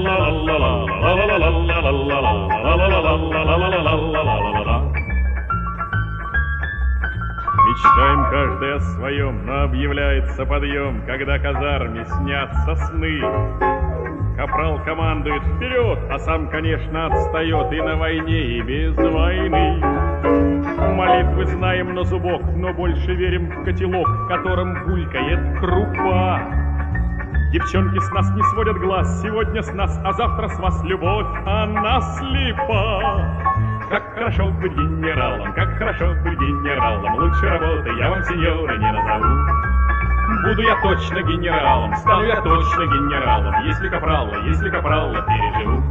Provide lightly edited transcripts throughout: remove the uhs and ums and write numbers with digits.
Мечтаем каждый о своем, но объявляется подъем, когда казарме снятся сны. Капрал командует вперед, а сам, конечно, отстает и на войне, и без войны. Молитвы знаем на зубок, но больше верим в котелок, в котором булькает крупа. Девчонки с нас не сводят глаз, сегодня с нас, а завтра с вас любовь, она слепа. Как хорошо быть генералом, как хорошо быть генералом, лучше работы я вам, сеньоры, не назову. Буду я точно генералом, стану я точно генералом, если капрала переживу.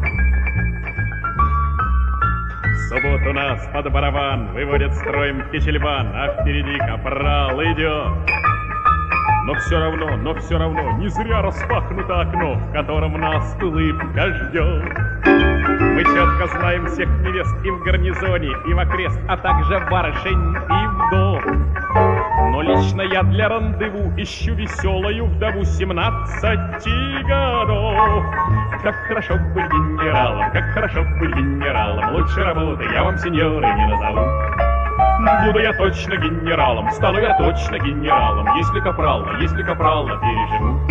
В субботу нас под барабан выводят строем в Кичельбан, а впереди капрал идет. Но все равно, не зря распахнуто окно, в котором нас улыбка ждет. Мы четко знаем всех невест и в гарнизоне, и в окрест, а также барышень и вдов. Но лично я для рандеву ищу веселую вдову 17 годов. Как хорошо быть генералом, как хорошо быть генералом, лучше работы я вам, сеньоры, не назову. Буду я точно генералом, стану я точно генералом, если капрала переживу.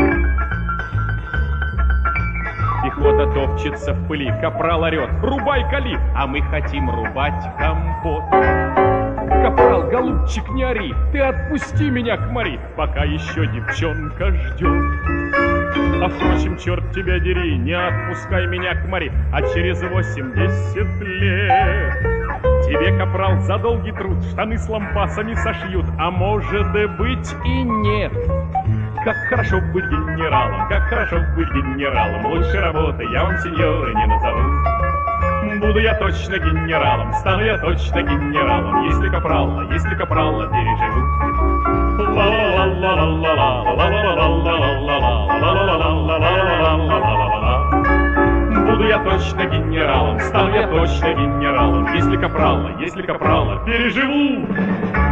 Пехота топчется в пыли, капрал орет: рубай кали, а мы хотим рубать компот. Капрал, голубчик, не ори, ты отпусти меня к Мари, пока еще девчонка ждет. А впрочем, черт тебя дери, не отпускай меня к Мари, а через 80 лет тебе, капрал, за долгий труд штаны с лампасами сошьют, а может быть и нет. Как хорошо быть генералом, как хорошо быть генералом, лучше работы я вам, сеньоры, не назову. Буду я точно генералом, стану я точно генералом, если капрала переживу. Буду я точно генералом, стану я точно генералом, если капрала переживу.